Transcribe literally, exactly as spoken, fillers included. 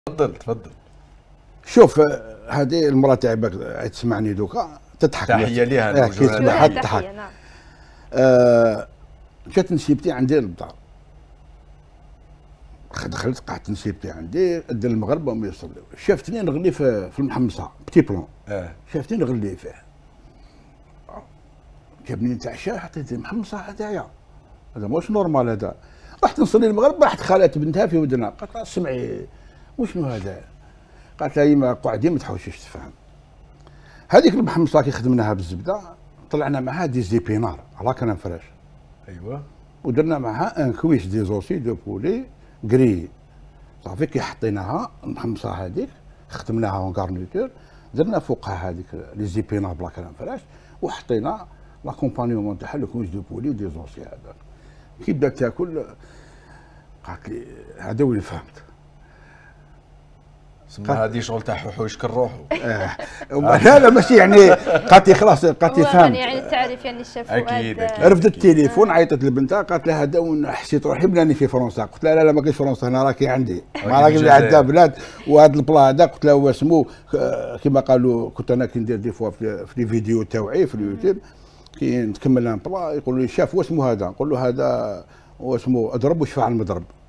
تفضل تفضل. شوف هذه المراه تاعي باك تسمعني دوكا تضحك. تحيه ليها اه كي تسمعها تضحك. نعم. آه جات نسيبتي عندي للدار، دخلت قعدت نسيبتي عندي قد المغرب وهم يصليو، شافتني نغلي في في المحمصه بتي بلون. اه شافتني نغلي فيه، جابني نتعشى حطيت المحمصه هدايا، هذا مش نورمال هذا. رحت نصلي المغرب، راحت خالات بنتها في ودنها قالت لها سمعي وشنو هذا؟ قالت لها يما قعدي ما تحوسيش تفهم. هذيك المحمصه كي خدمناها بالزبده طلعنا معها دي زيبينار على كان فراش. ايوه. ودرنا معها ان كويس دي زوسي دو بولي كري. صافي كي حطيناها المحمصه هذيك خدمناها اون كارنيتور، درنا فوقها هذيك لي زيبينار بلا كلام فراش، وحطينا لاكومبانيومون تاعها لو كويس دو بولي دي زوسي هذاك. كي بدات تاكل قالت لي هذا وين فهمت. سما هذه شغل تاع حوحوش كنروحوا. اه لا لا ماشي يعني قالت لي خلاص قالت لي فهمت. يعني التعريف يعني الشيف فؤاد اكيد اكيد. رفدت التليفون عيطت لبنتها قالت لها هذا وين حسيت روحي بلاني في فرنسا. قلت لها لا لا ما كاينش فرنسا هنا راكي عندي، ما راكي اللي عندها بلاد. وهذا البلا هذا قلت لها هو سمو كما قالوا، كنت انا كي ندير دي فوا في لي فيديو تاوعي في اليوتيوب كي نتكمل ان بلا يقولوا لي شاف واسمو هذا، نقول له هذا واسمو اضرب وشفع المضرب.